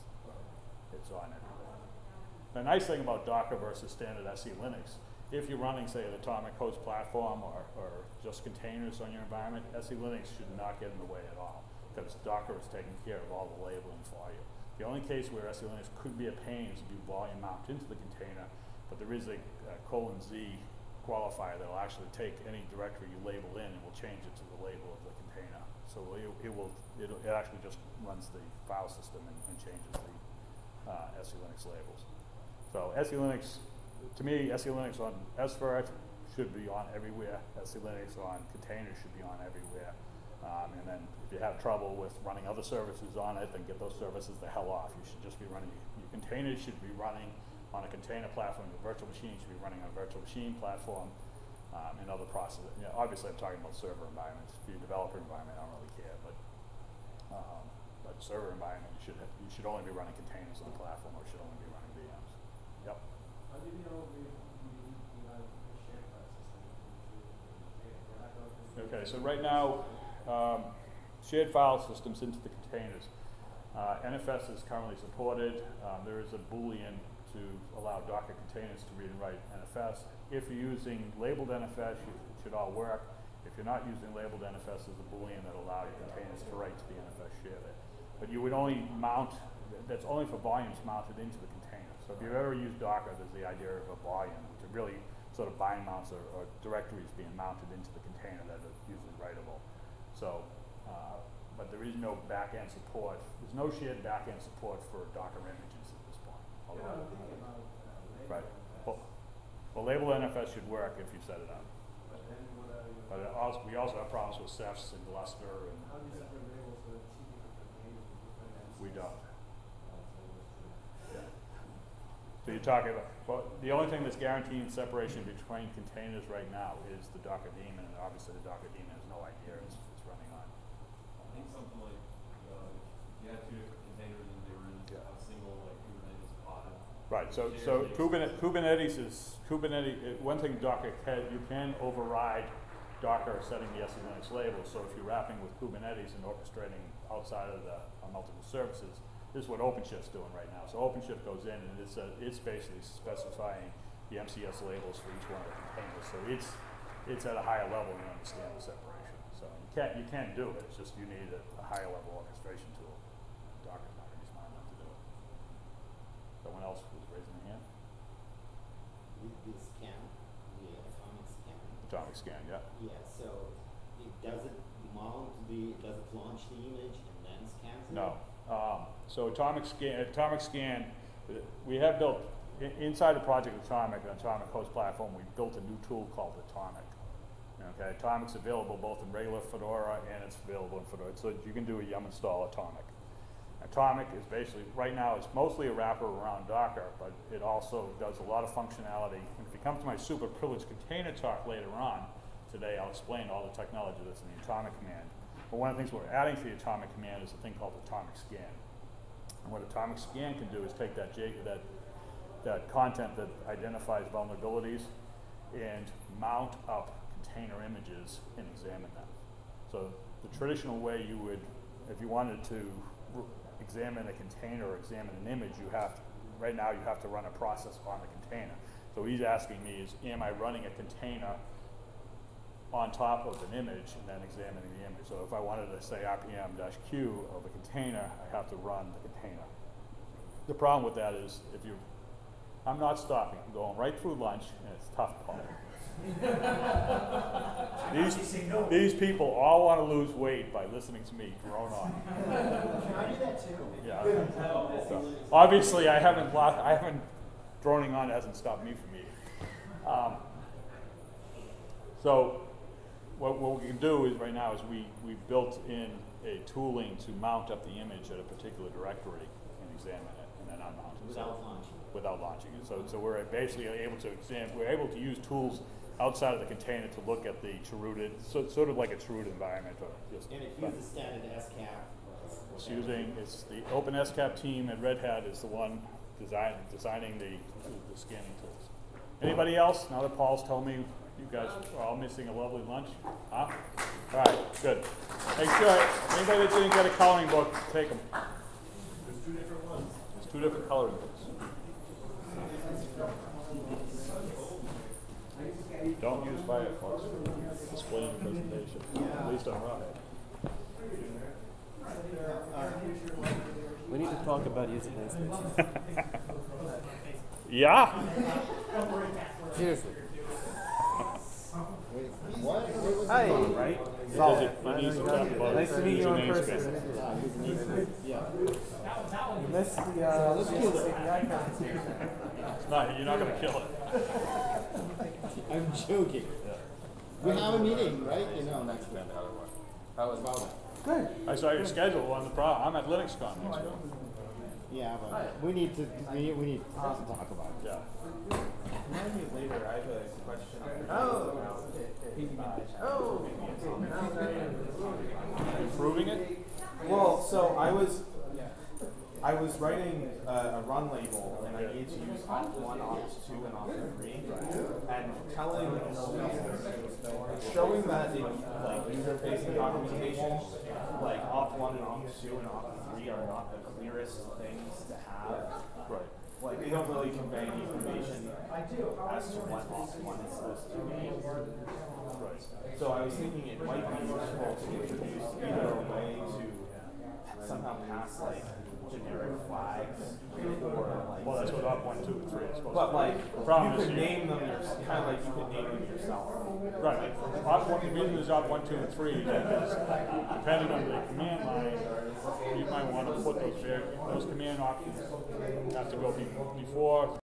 it's on everywhere. The nice thing about Docker versus standard S E Linux, if you're running, say, an atomic host platform or, or just containers on your environment, S E Linux should not get in the way at all, because Docker is taking care of all the labeling for you. The only case where S E Linux could be a pain is to do volume mount into the container, but there is a, a colon Z qualifier that will actually take any directory you label in and will change it to the label of the container. So it, it will, it, it actually just runs the file system and, and changes the uh, S E Linux labels. So S E Linux, to me, S E Linux on S V R should be on everywhere. S E Linux on containers should be on everywhere. Um, and then if you have trouble with running other services on it, then get those services the hell off. You should just be running, your containers should be running on a container platform. Your virtual machine should be running on a virtual machine platform, um, and other processes. You know, obviously I'm talking about server environments. For your developer environment, I don't really care, but um, but server environment, you should have, you should only be running containers on the platform, or should only be running V Ms. Yep. How do you know we, we, we have a shared file system? Okay, so right now, um, shared file systems into the containers. Uh, N F S is currently supported. Um, there is a Boolean to allow Docker containers to read and write N F S. If you're using labeled N F S, you, it should all work. If you're not using labeled N F S, there's a Boolean that allows your containers to write to the N F S share there. But you would only mount, that's only for volumes mounted into the container. So if you've ever used Docker, there's the idea of a volume, which are really sort of bind mounts or, or directories being mounted into the container that are usually writable. So, uh, but there is no back-end support. There's no shared back-end support for Docker images at this point. You know, I'm thinking about uh, Right. label Well, well, label N F S should work if you set it up. But then what are you? But it also, we also have problems with Cephs and Gluster, and How do you separate labels so that two different containers with different M C S? we don't. Yeah. So you're talking about, well, the only thing that's guaranteeing separation between containers right now is the Docker daemon, and obviously the Docker daemon has no idea it's, it's running on. I think something like, uh, if you had two different containers and they were in Yeah. a single like Kubernetes pod. Right, so, Share so the Kubernetes, Kubernetes is, Kubernetes, uh, one thing Docker can, you can override Docker setting the S E Linux label, so if you're wrapping with Kubernetes and orchestrating outside of the uh, multiple services, this is what OpenShift's doing right now. So OpenShift goes in and it's, uh, it's basically specifying the M C S labels for each one of the containers. So it's, it's at a higher level, you understand the separation. So you can't, you can't do it, it's just you need a, a higher level orchestration tool. Docker's not gonna be smart enough to do it. Someone else was raising their hand? With the scan, the atomic scan. Atomic scan, yeah. Yeah, so it does it mount the, does it launch the image and then scans it? No. Um, so Atomic Scan, Atomic Scan, uh, we have built, in, inside the Project Atomic, an Atomic host platform, we built a new tool called Atomic. Okay, Atomic's available both in regular Fedora and it's available in Fedora. So you can do a yum install Atomic. Atomic is basically, right now it's mostly a wrapper around Docker, but it also does a lot of functionality. And if you come to my super privileged container talk later on today, I'll explain all the technology that's in the Atomic command. But one of the things we're adding to the Atomic command is a thing called Atomic Scan. And what Atomic Scan can do is take that, J that, that content that identifies vulnerabilities and mount up container images and examine them. So the traditional way you would, if you wanted to examine a container or examine an image, you have to, right now you have to run a process on the container. So what he's asking me is, am I running a container on top of an image and then examining the image? So if I wanted to say R P M dash Q of a container, I have to run the container. The problem with that is, if you, I'm not stopping, I'm going right through lunch, and it's tough, Paul. these, these people all want to lose weight by listening to me drone on. Can I do that too? Yeah. So, obviously, I haven't, I haven't, droning on hasn't stopped me from eating. Um, so, what, what we can do is right now is we, we built in a tooling to mount up the image at a particular directory and examine it, and then unmount it. Without so, launching. Without launching it. So, so we're basically able to examine, we're able to use tools outside of the container to look at the chrooted, so, sort of like a chrooted environment. Or just, And it uses standard S C A P. it's using, it's the Open S C A P team at Red Hat is the one design, designing the, the scanning tools. Anybody else? Now that Paul's told me you guys are all missing a lovely lunch. Huh? All right, good. Make sure, anybody that didn't get a coloring book, take them. There's two different ones. There's two different coloring books. Don't use Firefox for displaying your presentation, at least on Rocket. We need to talk about using this. Yeah. Seriously. What? Where was Hi. it from? Right? Does it, he needs to talk about Nice to meet you in username person. space. Ah, username. Yeah. You missed the, uh, let's kill the it. A P I conversation. It's not, you're not going to kill it. I'm joking. We have a meeting, right? You know, next week. How was About that. Good. I saw your schedule on the pro. I'm at LinuxCon next week. Yeah, but we need to, we, we need to talk about it. Yeah. Remind me later, I have a question. Oh. Oh. Improving it? Well, so I was, I was writing a, a run label, and I needed to use opt one, opt two, and opt three, and telling, showing that in like user-facing documentation, like opt one and opt two and opt three are not the clearest things to have. Right. Like they don't really convey any information as to what opt one is supposed to be. Right. So I was thinking it might be useful to introduce either a way to somehow pass like generic flags or like. Well, that's what opt one, two, and three is supposed But to be. like The problem you is could you- name them yourself, kind of like you could name them yourself. Right. Opt one, the reason there's opt one, two, and three is depending on the command line, you might want to put those, var- those command options have to go be- before